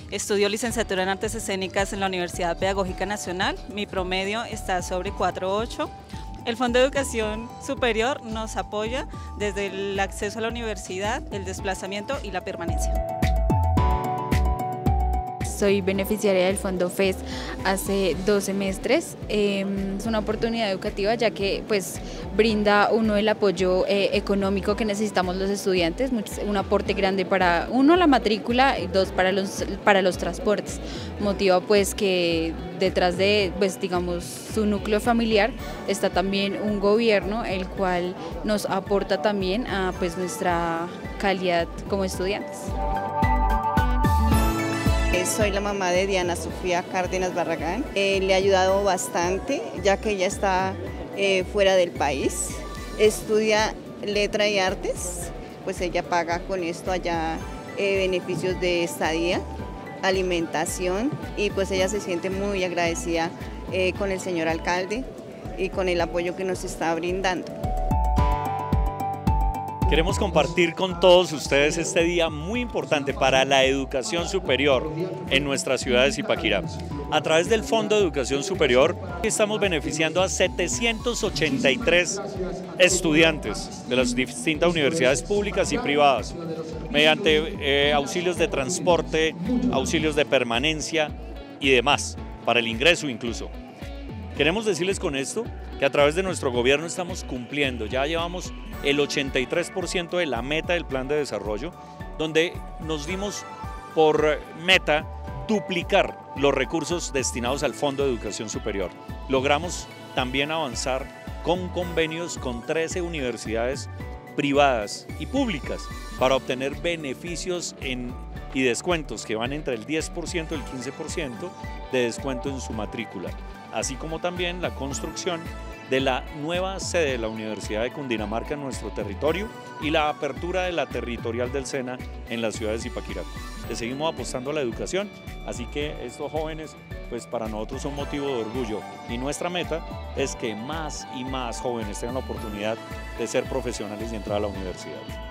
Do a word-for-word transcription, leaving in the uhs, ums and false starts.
Estudio licenciatura en Artes Escénicas en la Universidad Pedagógica Nacional. Mi promedio está sobre cuatro punto ocho. El Fondo de Educación Superior nos apoya desde el acceso a la universidad, el desplazamiento y la permanencia. Soy beneficiaria del Fondo F E S hace dos semestres. Eh, es una oportunidad educativa ya que pues, brinda uno el apoyo eh, económico que necesitamos los estudiantes, un aporte grande para uno la matrícula y dos para los, para los transportes. Motiva pues que detrás de pues, digamos, su núcleo familiar está también un gobierno el cual nos aporta también a pues, nuestra calidad como estudiantes. Soy la mamá de Diana Sofía Cárdenas Barragán. Eh, le ha ayudado bastante, ya que ella está eh, fuera del país. Estudia letra y artes, pues ella paga con esto allá eh, beneficios de estadía, alimentación, y pues ella se siente muy agradecida eh, con el señor alcalde y con el apoyo que nos está brindando. Queremos compartir con todos ustedes este día muy importante para la educación superior en nuestra ciudad de Zipaquirá. A través del Fondo de Educación Superior estamos beneficiando a setecientos ochenta y tres estudiantes de las distintas universidades públicas y privadas mediante eh, auxilios de transporte, auxilios de permanencia y demás, para el ingreso incluso. Queremos decirles con esto que a través de nuestro gobierno estamos cumpliendo, ya llevamos el ochenta y tres por ciento de la meta del plan de desarrollo, donde nos dimos por meta duplicar los recursos destinados al Fondo de Educación Superior. Logramos también avanzar con convenios con trece universidades privadas y públicas para obtener beneficios en, y descuentos que van entre el diez por ciento y el quince por ciento de descuento en su matrícula, así como también la construcción de la nueva sede de la Universidad de Cundinamarca en nuestro territorio y la apertura de la territorial del SENA en la ciudad de Zipaquirá. Le seguimos apostando a la educación, así que estos jóvenes pues para nosotros son motivo de orgullo y nuestra meta es que más y más jóvenes tengan la oportunidad de ser profesionales y entrar a la universidad.